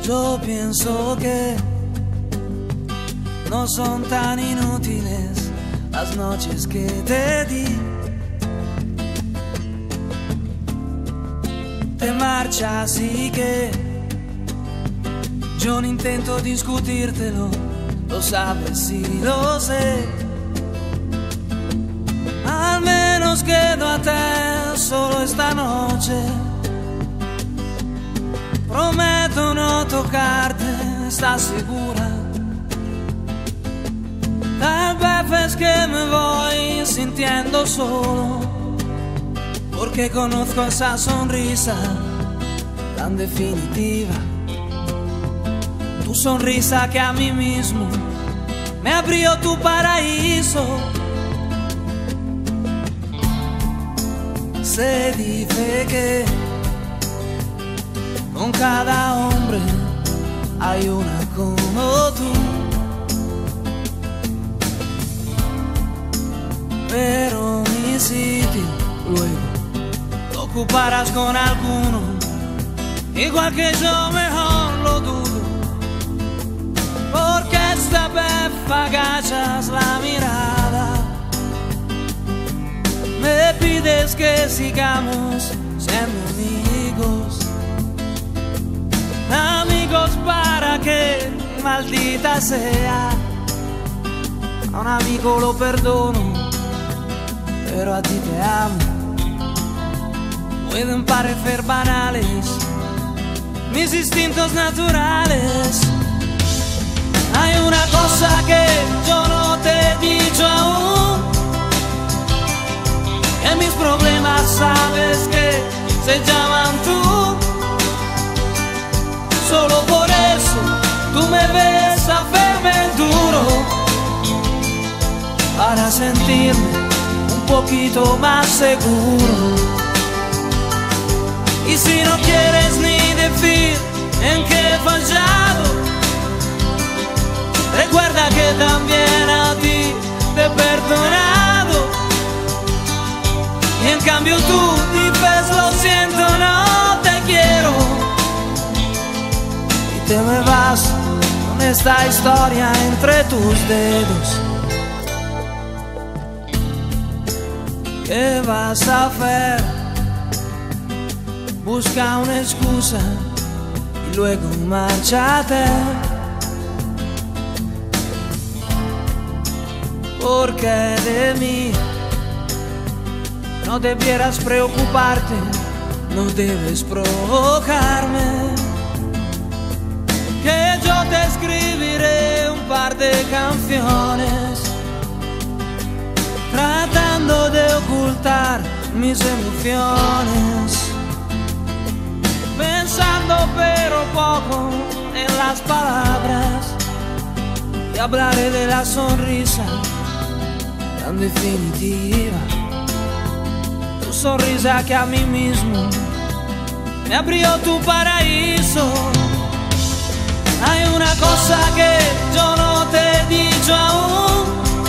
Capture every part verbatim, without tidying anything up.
Yo pienso que no son tan inútiles las noches que te di. Te marchas y que yo no intento discutírtelo, lo sabes y lo sé. Al menos quedo a te solo esta noche. Prometo no tocarte, ¿estás segura? Tal vez es que me voy sintiendo solo, porque conozco esa sonrisa tan definitiva. Tu sonrisa que a mí mismo me abrió tu paraíso. Se dice que con cada hombre hay una como tú, pero mi sitio luego lo ocuparás con alguno, igual que yo, mejor lo dudo, porque esta vez agachas la mirada, me pides que sigamos siendo amigos. Amigos para que, maldita sea, a un amigo lo perdono, pero a ti te amo. Pueden parecer banales mis instintos naturales. Hay una cosa que yo no te he dicho aún, que mis problemas sabes que se llaman tú. Solo por eso tú me ves hacerme duro, para sentirme un poquito más seguro. Y si no quieres ni decir en qué he fallado, recuerda que también a ti te he perdonado. Y en cambio tú dices lo siento, no te quiero, te me vas con esta historia entre tus dedos. ¿Qué vas a hacer? Busca una excusa y luego márchate, porque de mí no debieras preocuparte, no debes provocarme, que yo te escribiré un par de canciones, tratando de ocultar mis emociones, pensando pero poco en las palabras, y hablaré de la sonrisa tan definitiva, tu sonrisa que a mí mismo me abrió tu paraíso. Hay una cosa que yo no te he dicho aún,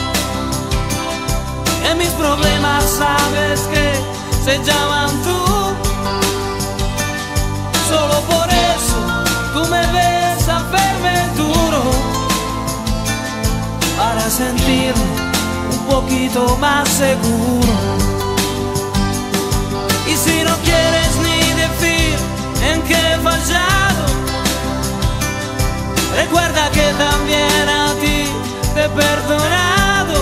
que mis problemas sabes que se llaman tú. Solo por eso tú me ves hacerme duro, para sentirme un poquito más seguro. Y si no quieres ni decir en qué he fallado, recuerda que también a ti te he perdonado.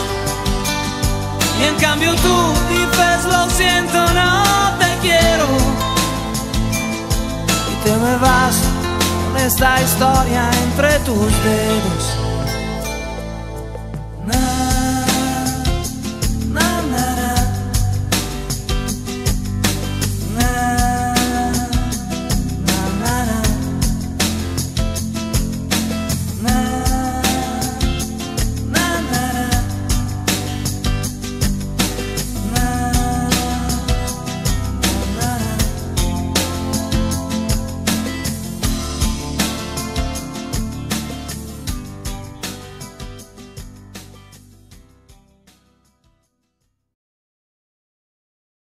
Y en cambio tú dices lo siento, no te quiero, y te me vas con esta historia entre tus dedos.